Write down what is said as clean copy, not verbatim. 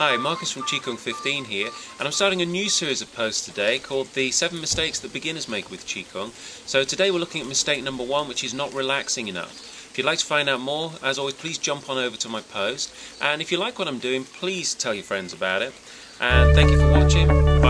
Hi, Marcus from Qigong 15 here, and I'm starting a new series of posts today called the 7 Mistakes that Beginners Make with Qigong. So today we're looking at mistake number 1, which is not relaxing enough. If you'd like to find out more, as always, please jump on over to my post, and if you like what I'm doing, please tell your friends about it. And thank you for watching.